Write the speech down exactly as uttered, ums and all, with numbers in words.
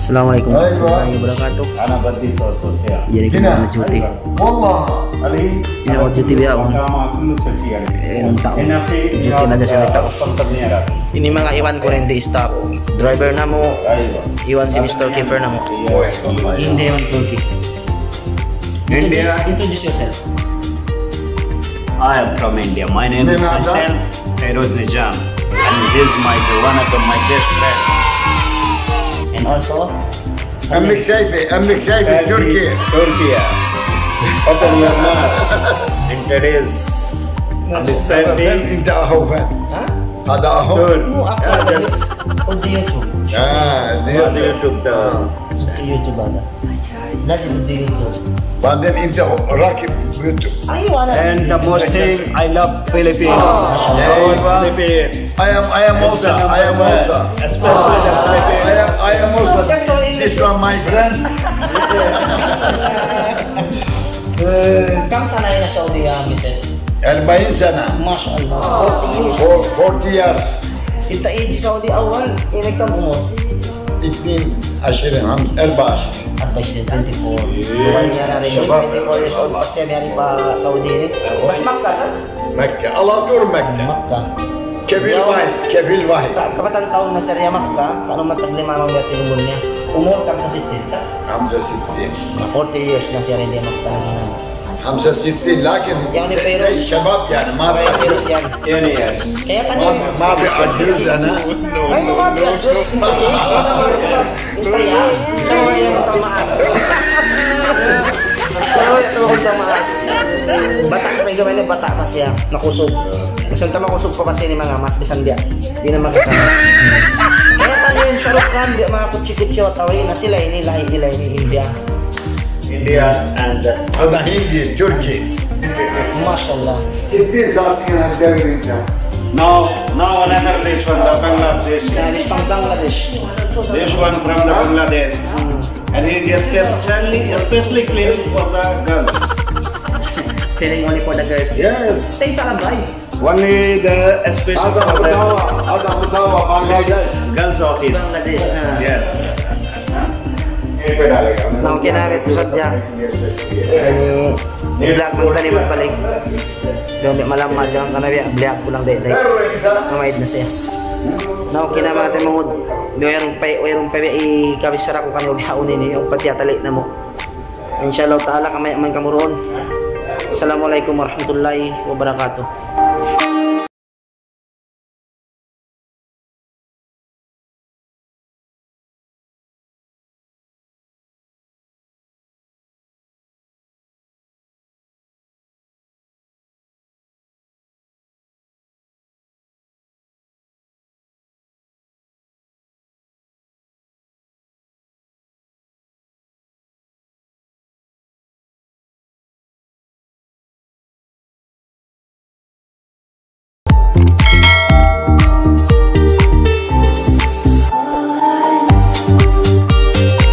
Assalamualaikum warahmatullahi wabarakatuh. Ana بدي sosial. Jadi kita mau cuti. والله علي Ini mau cuti biar om. كله سفي يعني. Eh, enam tahun. هنا في Cuti na sa taon. خمسمية. Ini mga Iwan Kurente staff. Driver na mo. ايوه. Iwan si Mister Keeper na mo. Hindi Iwan Turkey. India. Introduce yourself. I am from India. My name is myself, Feroz Nijam, and this is my one of my best friend. And also, أمك شايفة أمك شايفة تركيا تركيا. Open your mouth. Introduce Listen أنت أهو فين؟ ha? هذا أهو Mo ako on the YouTube. آه on دي- YouTube. The Sa YouTube ada. Nasa on the YouTube. بعدين أنت راكب يوتيوب Ay, wala. and the most thing I love Philippines. أيوة. Philippines. I am I am also I am also Especially the I Philippines. am I am also this one my friend Kam sana na Saudi Arabia? أربعين سنة Masya Allah. forty years. for forty years Kita iji Saudi awal. Ini kam umur. اثنين عشرين هم أربعة عشرين Advice din twenty-four. Buwan niya na rin. twenty-four years old pa siya biyari pa Saudi ni. Mas Makkah sa? مكة على طول مكة Makkah. كفيل واحد كفيل واحد Ka kapatan taon na sa Ria Makkah, kano man taglima mo biya tinubon niya. Umur kam sa sitin sa? خمسة وستين forty years na siya rin di Makkah na ginano. خمسة وستين لكن يعني فيروز. زي الشباب يعني ما Maray بعد virus yan. ten years. Kaya ما kanina. ما بعجوز أنا Ay, mga Diyos, Instaya, sa mga yung tamaas. Sa mga yung tamaas. Bata, may gawin na bata pa siya, nakusog. Kasi tama kusog pa kasi ni mga mas bisan dia. Di na makakamas. Kaya tayo yung sarukan, di mga kutsi-kutsi o tawin na sila, ini lahi nila, ini India. India and هذا هندي تركي Masya Allah. ستين ساعتين هالدوري أنت now now another this one the Bangladesh. Nalis pang Bangladesh. This one from the Bangladesh, and he is especially especially clean for the girls. Feeling only for the girls. Yes Stay sa labay. Only the especially هذا for the متابع هذا متابع بنغلاديش girls office. Bangladesh. ah. Yes. Nang kinamit ko sadya. Ini vlog man tani magbalik. Dami malaman jang kanabi vlog ko lang day day. Kamaid na siya. Nang kinamate mo doyang pay oyong pay i kabisara ko kanyo bihaon ni yung patiatali na mo. Insyaallah taala kamay man kamuron. Assalamualaikum warahmatullahi wabarakatuh.